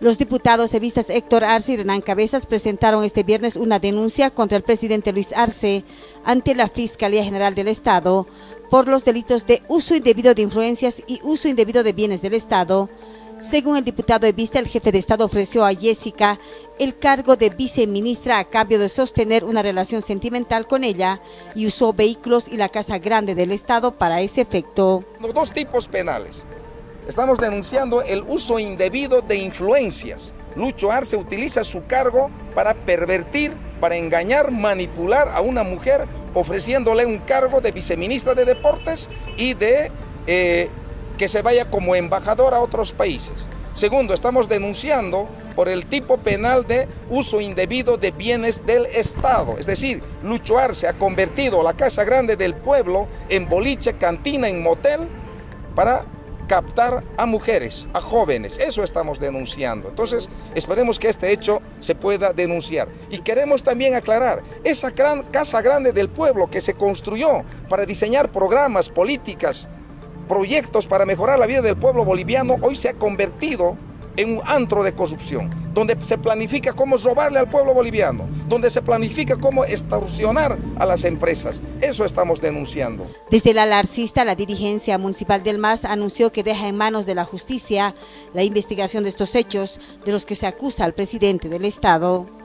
Los diputados evistas Héctor Arce y Renan Cabezas presentaron este viernes una denuncia contra el presidente Luis Arce ante la Fiscalía General del Estado por los delitos de uso indebido de influencias y uso indebido de bienes del Estado. Según el diputado evista, el jefe de Estado ofreció a Jessica el cargo de viceministra a cambio de sostener una relación sentimental con ella y usó vehículos y la Casa Grande del Estado para ese efecto. Los dos tipos penales. Estamos denunciando el uso indebido de influencias. Lucho Arce utiliza su cargo para pervertir, para engañar, manipular a una mujer, ofreciéndole un cargo de viceministra de Deportes y de que se vaya como embajador a otros países. Segundo, estamos denunciando por el tipo penal de uso indebido de bienes del Estado. Es decir, Lucho Arce ha convertido la Casa Grande del Pueblo en boliche, cantina, en motel para captar a mujeres, a jóvenes. Eso estamos denunciando. Entonces, esperemos que este hecho se pueda denunciar. Y queremos también aclarar, esa gran Casa Grande del Pueblo que se construyó para diseñar programas, políticas, proyectos para mejorar la vida del pueblo boliviano, hoy se ha convertido en un antro de corrupción, donde se planifica cómo robarle al pueblo boliviano, donde se planifica cómo extorsionar a las empresas. Eso estamos denunciando. Desde el ala arcista, la dirigencia municipal del MAS anunció que deja en manos de la justicia la investigación de estos hechos de los que se acusa al presidente del Estado.